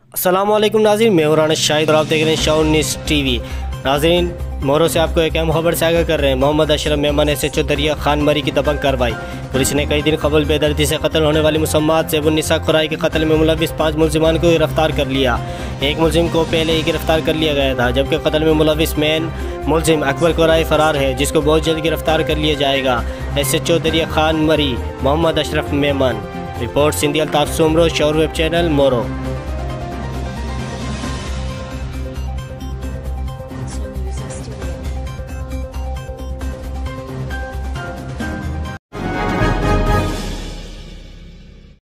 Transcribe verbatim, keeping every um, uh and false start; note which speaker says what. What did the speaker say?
Speaker 1: अस्सलाम वालेकुम नाज़रीन, मैं हूं शाहिद और आप देख रहे हैं शाओर न्यूज़ टीवी। नाज़रीन, मोरो से आपको एक अहम खबर से आगाह कर रहे हैं। Mohammad Ashraf Memon S H O Darya Khan मरी की दबंग कार्रवाई। पुलिस ने कई दिन कबल बेदर्दी से कत्ल होने वाली मुसम्मात से निसा खुराई के कत्ल में मुलविस पाँच मुलजिमान को गिरफ्तार कर लिया। एक मुलजिम को पहले ही गिरफ्तार कर लिया गया था, जबकि कत्ल में मुलविस मेन मुलजिम अकबर खुराई फरार है, जिसको बहुत जल्द गिरफ्तार कर लिया जाएगा। S H O Darya Khan Mari Mohammad Ashraf Memon. Report Sindhi Altaf Soomro, Shaor web channel, मोरो।